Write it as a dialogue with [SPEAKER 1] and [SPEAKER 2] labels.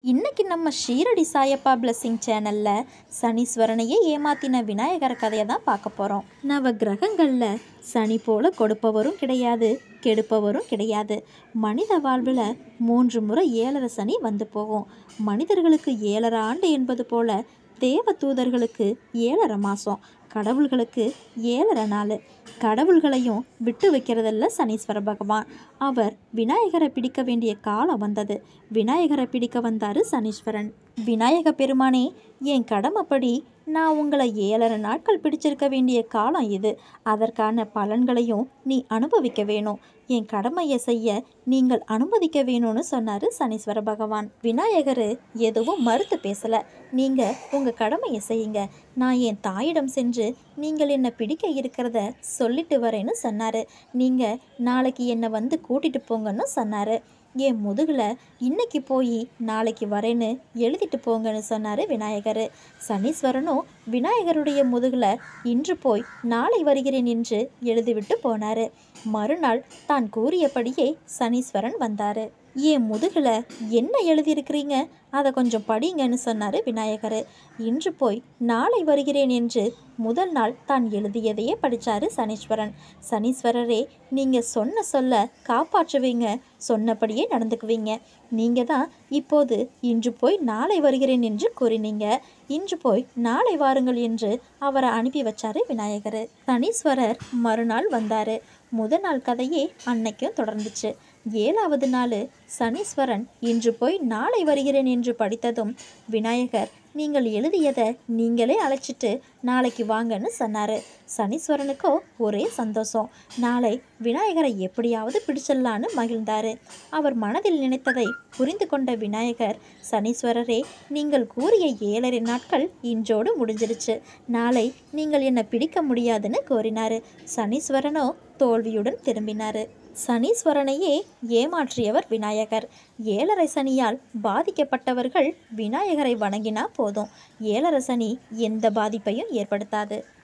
[SPEAKER 1] இன்னைக்கு நம்ம ஷீரடி சாயப்பா பிளெஸிங் சேனலில் சனீஸ்வரனையே ஏமாத்தின விநாயகர் கதையை தான் பார்க்க போகிறோம். நவ கிரகங்களில் சனி போல கொடுப்பவரும் கிடையாது, கெடுப்பவரும் கிடையாது. மனித வாழ்வில் 3 முறை 7 சனி வந்து போகும். மனிதர்களுக்கு 7 ஆண்டு என்பது போல தேவ தூதர்களுக்கு 7 மாதம், கடவுள்களுக்கு 7 நாள். கடவுள்களையும் விட்டு வைக்கிறதில்ல சனீஸ்வர பகவான். அவர் விநாயகரை பிடிக்க வேண்டிய காலம் வந்தது. விநாயகரை பிடிக்க வந்தார் சனீஸ்வரன். விநாயக பெருமானே, என் கடமைப்படி நான் உங்களை 7 நாட்கள் பிடிச்சிருக்க வேண்டிய காலம் இது. அதற்கான பலன்களையும் நீ அனுபவிக்க வேணும். என் கடமையை செய்ய நீங்கள் அனுமதிக்க வேணும்னு சொன்னார் சனீஸ்வர பகவான். விநாயகர் எதுவும் மறுத்து பேசலை. நீங்கள் உங்கள் கடமையை செய்யுங்க. நான் என் தாயிடம் சென்று நீங்கள் என்னை பிடிக்க இருக்கிறத சொல்லிட்டு வரேன்னு சொன்னார். நீங்கள் நாளைக்கு என்னை வந்து கூட்டிகிட்டு போங்கன்னு சொன்னார். என் முதுகில் இன்னைக்கு போய் நாளைக்கு வரேன்னு எழுதிட்டு போங்கன்னு சொன்னார் விநாயகர். சனீஸ்வரனும் விநாயகருடைய முதுகில் இன்று போய் நாளை வருகிறேன் என்று எழுதிவிட்டு போனார். மறுநாள் தான் கூறியபடியே சனீஸ்வரன் வந்தார். என் முதுகில் என்ன எழுதியிருக்கிறீங்க, அதை கொஞ்சம் படிங்கன்னு சொன்னார் விநாயகர். இன்று போய் நாளை வருகிறேன் என்று முதல் நாள் தான் எழுதியதையே படித்தார் சனீஸ்வரன். சனீஸ்வரரே, நீங்கள் சொன்ன சொல்ல காப்பாற்றுவீங்க, சொன்னபடியே நடந்துக்குவீங்க. நீங்கள் தான் இப்போது இன்று போய் நாளை வருகிறேன் என்று கூறினீங்க. இன்று போய் நாளை வாருங்கள் என்று அவரை அனுப்பி வச்சார் விநாயகர். சனீஸ்வரர் மறுநாள் வந்தார். முதல் நாள் கதையே அன்னைக்கும் தொடர்ந்துச்சு. 7வது நாள் சனீஸ்வரன் இன்று போய் நாளை வருகிறேன் என்று படித்ததும் விநாயகர், நீங்கள் எழுதியதை நீங்களே அழைச்சிட்டு நாளைக்கு வாங்கன்னு சொன்னார். சனீஸ்வரனுக்கோ ஒரே சந்தோஷம். நாளை விநாயகரை எப்படியாவது பிடிச்சிடலான்னு மகிழ்ந்தார். அவர் மனதில் நினைத்ததை புரிந்து கொண்ட விநாயகர், சனீஸ்வரரே, நீங்கள் கூறிய 7 நாட்கள் இன்றோடு முடிஞ்சிருச்சு. நாளை நீங்கள் என்னை பிடிக்க முடியாதுன்னு கோரினார். சனீஸ்வரனோ தோல்வியுடன் திரும்பினார். சனீஸ்வரனையே ஏமாற்றியவர் விநாயகர். 7 சனியால் பாதிக்கப்பட்டவர்கள் விநாயகரை வணங்கினா போதும். 7 சனி எந்த பாதிப்பையும் ஏற்படுத்தாது.